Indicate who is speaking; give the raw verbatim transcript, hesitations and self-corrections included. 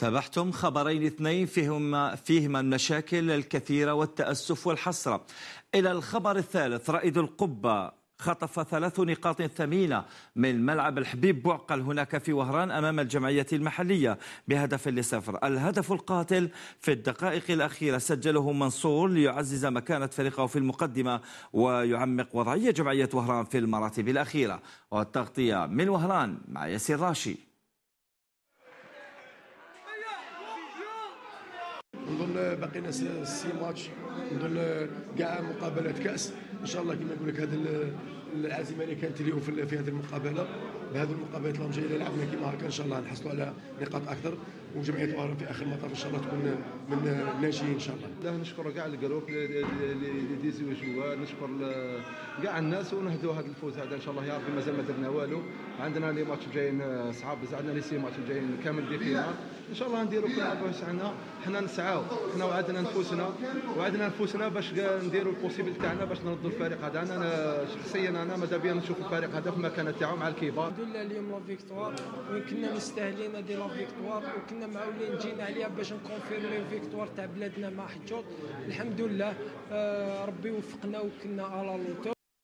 Speaker 1: تابعتم خبرين اثنين فيهما فيهما المشاكل الكثيرة والتأسف والحسرة. إلى الخبر الثالث، رائد القبة خطف ثلاث نقاط ثمينة من ملعب الحبيب بوعقل هناك في وهران أمام الجمعية المحلية بهدف لصفر. الهدف القاتل في الدقائق الأخيرة سجله منصور ليعزز مكانة فريقه في المقدمة ويعمق وضعية جمعية وهران في المراتب الأخيرة. والتغطية من وهران مع ياسر راشي.
Speaker 2: نظن باقي لنا سي ماتش، نظن كاع مقابلات كاس ان شاء الله. كما نقول لك هذه العزيمه اللي كانت اليوم في هذه المقابله، بهذه المقابلات اللي جايه لعبنا كما هكا ان شاء الله نحصلوا على نقاط اكثر، وجمعيه وهران في اخر المطاف ان شاء الله تكون من الناجحين ان شاء الله.
Speaker 3: لا نشكر كاع الجروب اللي ديزيو جوا، نشكر كاع الناس ونهدوا هذا الفوز هذا ان شاء الله. يا ربي مازال ما درنا والو، عندنا لي ماتش جايين صعاب، عندنا لي سي ماتش جايين كامل دي فينا ان شاء الله نديروا كل ما وسعنا. حنا نسعاو، حنا وعدنا نفوسنا وعدنا نفوسنا باش نديروا البوسيبل تاعنا باش نردوا الفريق هذا. انا شخصيا انا ماذا بيا نشوف الفريق هذا في المكانه تاعو مع الكبار.
Speaker 4: الحمد لله اليوم لا فيكتوار، وكنا مستاهلين هذه لا فيكتوار، وكنا معولين جينا عليها باش نكونفيرميو فيكتوار تاع بلادنا مع حجوط. الحمد لله آه ربي وفقنا وكنا على لوطو.